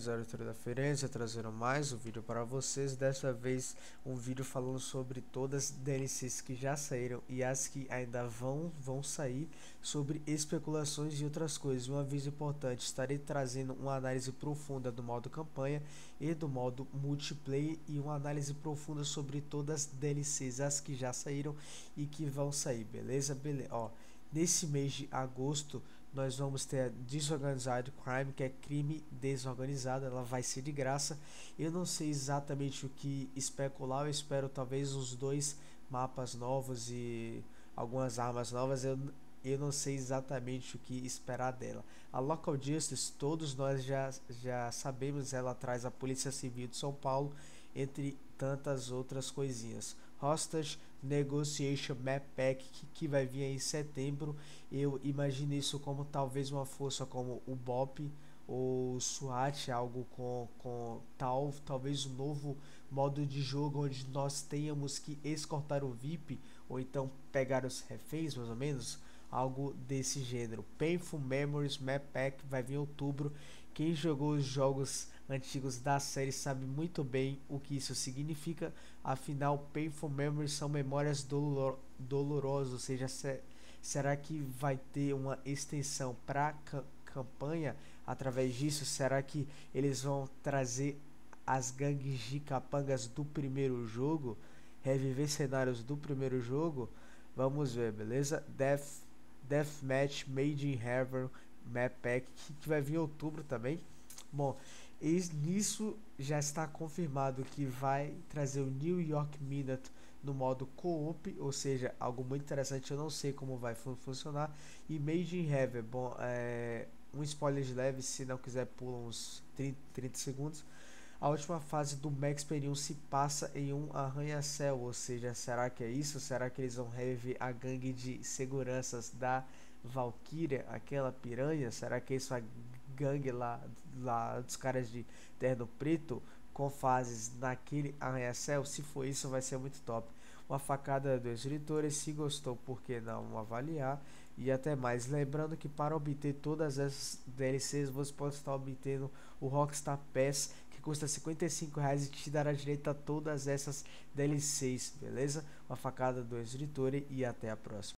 senhores, a Arthur da Firenze trazendo mais um vídeo para vocês. Dessa vez um vídeo falando sobre todas as DLCs que já saíram e as que ainda vão sair, sobre especulações e outras coisas. Um aviso importante, estarei trazendo uma análise profunda do modo campanha e do modo multiplayer e uma análise profunda sobre todas as DLCs, as que já saíram e que vão sair, beleza? Ó, nesse mês de agosto nós vamos ter a Disorganized Crime, que é crime desorganizado, ela vai ser de graça. Eu não sei exatamente o que especular, eu espero talvez uns 2 mapas novos e algumas armas novas. Eu não sei exatamente o que esperar dela. A Local Justice, todos nós já sabemos, ela traz a Polícia Civil de São Paulo, entre tantas outras coisinhas. Hostage Negotiation Map Pack, que vai vir aí em setembro. Eu imagino isso como talvez uma força como o BOP ou SWAT, algo com talvez um novo modo de jogo onde nós tenhamos que escortar o VIP ou então pegar os reféns, mais ou menos, algo desse gênero. Painful Memories Map Pack vai vir em outubro. Quem jogou os jogos antigos da série sabe muito bem o que isso significa. Afinal, Painful Memories são memórias dolorosas, ou seja, será que vai ter uma extensão para campanha através disso? Será que eles vão trazer as gangues de capangas do primeiro jogo, reviver cenários do primeiro jogo? Vamos ver, beleza? Deathmatch Made in Heaven Map Pack, que vai vir em outubro também. Bom, nisso já está confirmado que vai trazer o New York Minute no modo co-op, ou seja, algo muito interessante. Eu não sei como vai funcionar. E Made in Heaven, bom, um spoiler de leve, se não quiser pula uns 30 segundos. A última fase do Max Payne se passa em um arranha-céu, ou seja, será que é isso? Será que eles vão reviver a gangue de seguranças da Valkyria, aquela piranha? Será que é isso, a gangue lá dos caras de terno preto com fases naquele arranha-céu? Se for isso, vai ser muito top. Uma facada dos editores, se gostou, por que não avaliar? E até mais, lembrando que para obter todas essas DLCs você pode estar obtendo o Rockstar Pass, que custa R$55 e te dará direito a todas essas DLCs, beleza? Uma facada do editor e até a próxima.